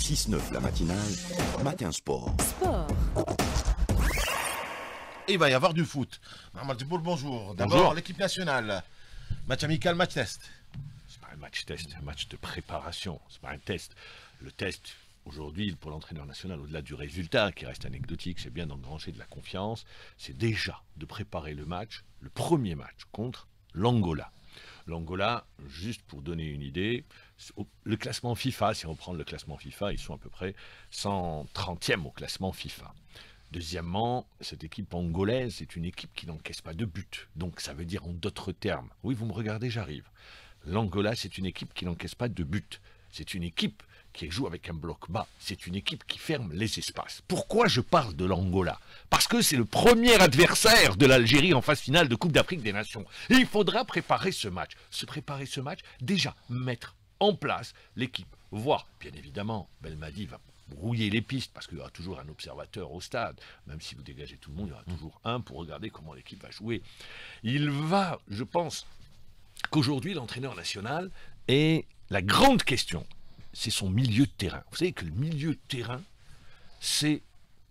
6-9 la matinale, Matin Sport. Et il va y avoir du foot. Mohamed Diboul, bonjour. D'abord, l'équipe nationale. Match amical, match test. C'est pas un match test, c'est un match de préparation. C'est pas un test. Le test, aujourd'hui, pour l'entraîneur national, au-delà du résultat, qui reste anecdotique, c'est bien d'engranger de la confiance, c'est déjà de préparer le match, le premier match contre l'Angola. L'Angola, juste pour donner une idée, le classement FIFA, si on prend le classement FIFA, ils sont à peu près 130e au classement FIFA. Deuxièmement, cette équipe angolaise, c'est une équipe qui n'encaisse pas de but. Donc ça veut dire en d'autres termes, oui vous me regardez, j'arrive. L'Angola, c'est une équipe qui n'encaisse pas de but. C'est une équipe qui joue avec un bloc bas. C'est une équipe qui ferme les espaces. Pourquoi je parle de l'Angola? Parce que c'est le premier adversaire de l'Algérie en phase finale de Coupe d'Afrique des Nations. Et il faudra préparer ce match. Préparer ce match, déjà mettre en place l'équipe. Voir, bien évidemment, Belmadi va brouiller les pistes, parce qu'il y aura toujours un observateur au stade. Même si vous dégagez tout le monde, il y aura toujours un pour regarder comment l'équipe va jouer. Il va, je pense, qu'aujourd'hui, l'entraîneur national est la grande question. C'est son milieu de terrain. Vous savez que le milieu de terrain, c'est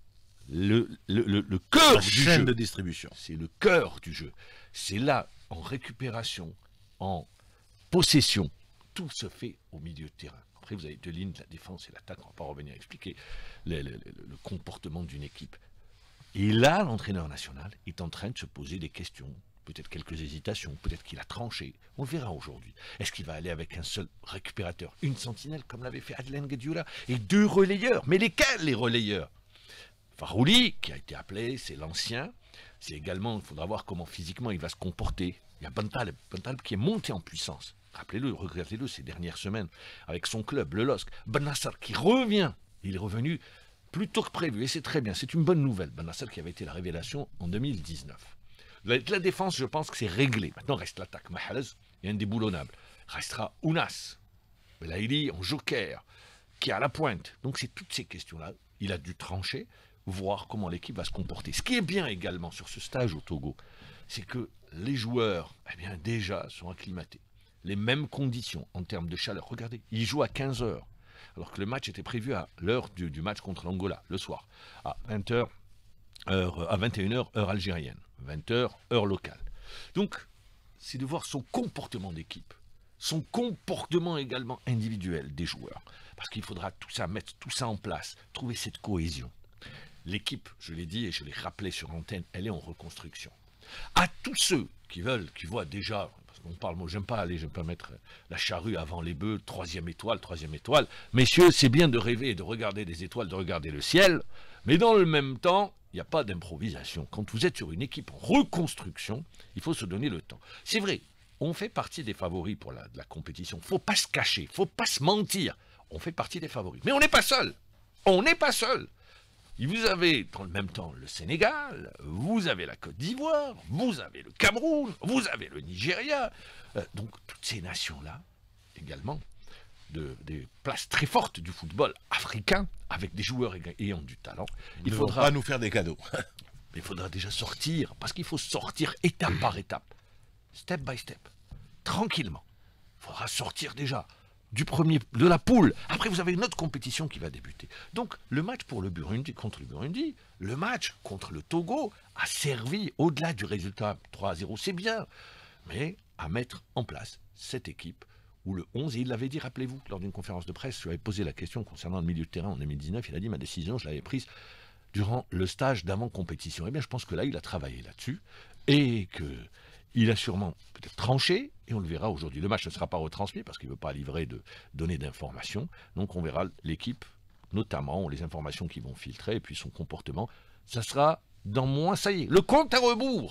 le cœur du jeu. De distribution. C'est le cœur du jeu. C'est là, en récupération, en possession, tout se fait au milieu de terrain. Après, vous avez deux lignes, la défense et l'attaque. On ne va pas revenir à expliquer le comportement d'une équipe. Et là, l'entraîneur national est en train de se poser des questions. Peut-être quelques hésitations, peut-être qu'il a tranché. On le verra aujourd'hui. Est-ce qu'il va aller avec un seul récupérateur, une sentinelle, comme l'avait fait Adlen Guedioula, et deux relayeurs? Mais lesquels, les relayeurs? Farouli, qui a été appelé, c'est l'ancien. C'est également, il faudra voir comment physiquement il va se comporter. Il y a Bentaleb qui est monté en puissance. Rappelez-le, regardez-le ces dernières semaines, avec son club, le LOSC. Ben Nasser qui revient. Il est revenu plus tôt que prévu, et c'est très bien. C'est une bonne nouvelle. Ben Nasser qui avait été la révélation en 2019. La défense, je pense que c'est réglé. Maintenant, reste l'attaque. Mahrez est indéboulonnable. Restera Ounas, Belaïli en joker, qui est à la pointe. Donc, c'est toutes ces questions-là. Il a dû trancher, voir comment l'équipe va se comporter. Ce qui est bien également sur ce stage au Togo, c'est que les joueurs, eh bien, déjà, sont acclimatés. Les mêmes conditions en termes de chaleur. Regardez, ils jouent à 15 h, alors que le match était prévu à l'heure du match contre l'Angola, le soir, à 20 h, à 21 h, heure algérienne. 20 h, heure locale. Donc, c'est de voir son comportement d'équipe, son comportement également individuel des joueurs. Parce qu'il faudra tout ça, mettre tout ça en place, trouver cette cohésion. L'équipe, je l'ai dit et je l'ai rappelé sur l'antenne, elle est en reconstruction. À tous ceux qui veulent, qui voient déjà, parce qu'on parle, moi j'aime pas mettre la charrue avant les bœufs, troisième étoile. Messieurs, c'est bien de rêver et de regarder des étoiles, de regarder le ciel, mais dans le même temps, il n'y a pas d'improvisation. Quand vous êtes sur une équipe en reconstruction, il faut se donner le temps. C'est vrai, on fait partie des favoris pour la compétition. Il ne faut pas se cacher, il ne faut pas se mentir. On fait partie des favoris. Mais on n'est pas seul. On n'est pas seul. Vous avez, dans le même temps, le Sénégal, vous avez la Côte d'Ivoire, vous avez le Cameroun, vous avez le Nigeria. Donc, toutes ces nations-là, également, des places très fortes du football africain, avec des joueurs ayant du talent. Il faudra pas nous faire des cadeaux. Mais il faudra déjà sortir, parce qu'il faut sortir étape par étape, step by step, tranquillement. Il faudra sortir déjà de la poule. Après, vous avez une autre compétition qui va débuter. Donc, le match contre le Burundi, le match contre le Togo a servi, au-delà du résultat 3-0, c'est bien, mais à mettre en place cette équipe où le 11, et il l'avait dit, rappelez-vous, lors d'une conférence de presse, je lui avais posé la question concernant le milieu de terrain en 2019, il a dit, ma décision, je l'avais prise durant le stage d'avant-compétition. Eh bien, je pense que là, il a travaillé là-dessus, et qu'il a sûrement peut-être tranché, et on le verra aujourd'hui. Le match ne sera pas retransmis, parce qu'il ne veut pas livrer de données d'informations, donc on verra l'équipe, notamment les informations qui vont filtrer, et puis son comportement, ça sera dans ça y est, le compte à rebours,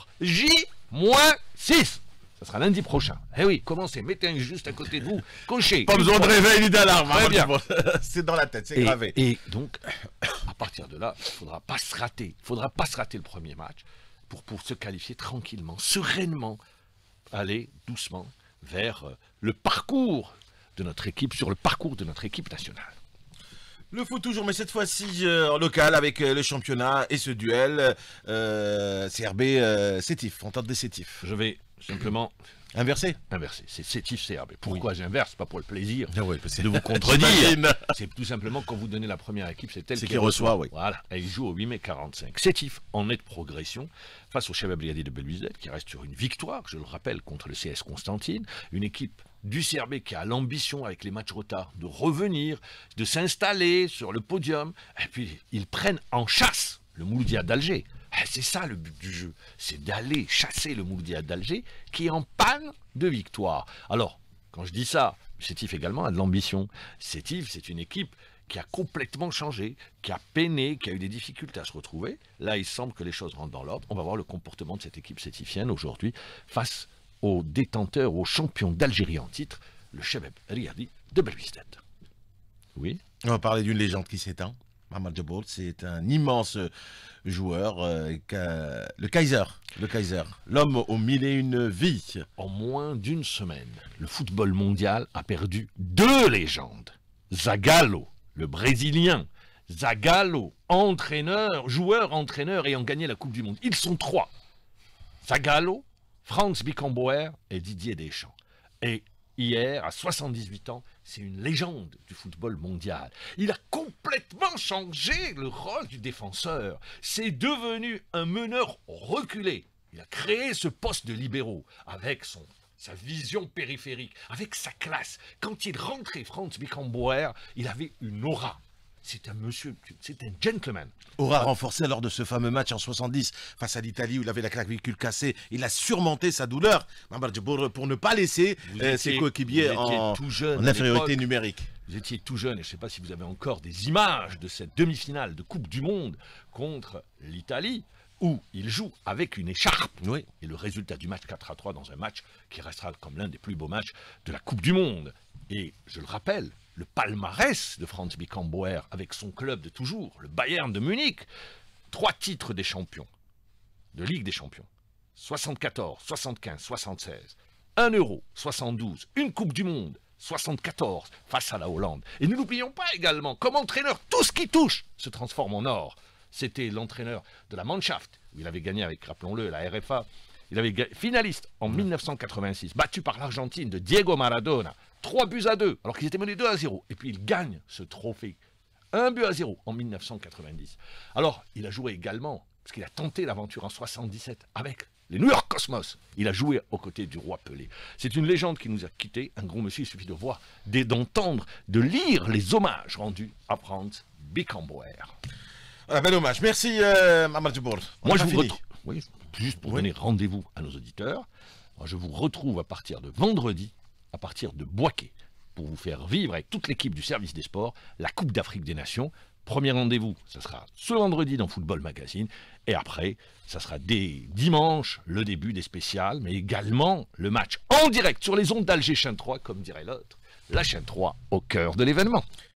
J-6. Ça sera lundi prochain. Eh oui, commencez, mettez un juste à côté de vous, cochez. Pas besoin de réveil ni d'alarme. Très bien. C'est dans la tête, c'est gravé. Et donc, à partir de là, il ne faudra pas se rater. Il ne faudra pas se rater le premier match pour se qualifier tranquillement, sereinement, aller doucement vers le parcours de notre équipe, sur le parcours de notre équipe nationale. Le foot toujours, mais cette fois-ci en local avec le championnat et ce duel CRB Sétif. On tente des Sétifs. Je vais simplement Inversé. Inversé, c'est Sétif Serbe. Et pourquoi j'inverse? Pas pour le plaisir Ah oui, de vous contredire. C'est tout simplement quand vous donnez la première équipe, c'est elle qui reçoit. Oui. Voilà, et il joue au 8 mai 45. Sétif en nette progression face au Chebeb Liadi de Belouizdad qui reste sur une victoire, je le rappelle, contre le CS Constantine. Une équipe du CRB qui a l'ambition, avec les matchs retard, de revenir, de s'installer sur le podium. Et puis, ils prennent en chasse le Mouloudia d'Alger. C'est ça le but du jeu, c'est d'aller chasser le Mouloudia d'Alger qui est en panne de victoire. Alors, quand je dis ça, Sétif également a de l'ambition. Sétif, c'est une équipe qui a complètement changé, qui a peiné, qui a eu des difficultés à se retrouver. Là, il semble que les choses rentrent dans l'ordre. On va voir le comportement de cette équipe sétifienne aujourd'hui face aux détenteurs, aux champions d'Algérie en titre, le Chebeb Liadi de Belouizdad. Oui. On va parler d'une légende qui s'éteint. Mamad Djibour, c'est un immense joueur, le Kaiser, l'homme aux mille et une vies. En moins d'une semaine, le football mondial a perdu 2 légendes. Zagallo, le Brésilien, Zagallo, joueur, entraîneur ayant gagné la Coupe du Monde. Ils sont 3. Zagallo, Franz Beckenbauer et Didier Deschamps. Et hier, à 78 ans, c'est une légende du football mondial. Il a complètement changé le rôle du défenseur. C'est devenu un meneur reculé. Il a créé ce poste de libéraux avec sa vision périphérique, avec sa classe. Quand il rentrait, Franz Beckenbauer, il avait une aura. C'est un monsieur, c'est un gentleman. Aura renforcée lors de ce fameux match en 70 face à l'Italie où il avait la clavicule cassée. Il a surmonté sa douleur, Mamad Djibour, pour ne pas laisser ses coéquipiers en infériorité numérique. Vous étiez tout jeune et je ne sais pas si vous avez encore des images de cette demi-finale de Coupe du Monde contre l'Italie où il joue avec une écharpe. Oui. Et le résultat du match 4-3 dans un match qui restera comme l'un des plus beaux matchs de la Coupe du Monde. Et je le rappelle, le palmarès de Franz Beckenbauer avec son club de toujours, le Bayern de Munich, 3 titres des champions, de Ligue des champions, 74, 75, 76, 1 euro, 72, une Coupe du Monde, 74, face à la Hollande. Et ne l'oublions pas également, comme entraîneur, tout ce qui touche se transforme en or. C'était l'entraîneur de la Mannschaft, où il avait gagné avec, rappelons-le, la RFA. Il avait finaliste en 1986, battu par l'Argentine de Diego Maradona, 3-2, alors qu'ils étaient menés 2-0. Et puis il gagne ce trophée, 1-0 en 1990. Alors, il a joué également, parce qu'il a tenté l'aventure en 77 avec les New York Cosmos. Il a joué aux côtés du roi Pelé. C'est une légende qui nous a quittés, un grand monsieur, il suffit de voir, d'entendre, de lire les hommages rendus à Franz Beckenbauer. Un bel hommage. Merci, Mamad Djibour. Moi, je vous retrouve. Oui, juste pour donner rendez-vous à nos auditeurs, moi, je vous retrouve à partir de vendredi, à partir de Boaké, pour vous faire vivre avec toute l'équipe du service des sports la Coupe d'Afrique des Nations. Premier rendez-vous, ce sera ce vendredi dans Football Magazine. Et après, ça sera dès dimanche, le début des spéciales, mais également le match en direct sur les ondes d'Alger Chaîne 3, comme dirait l'autre. La Chaîne 3 au cœur de l'événement.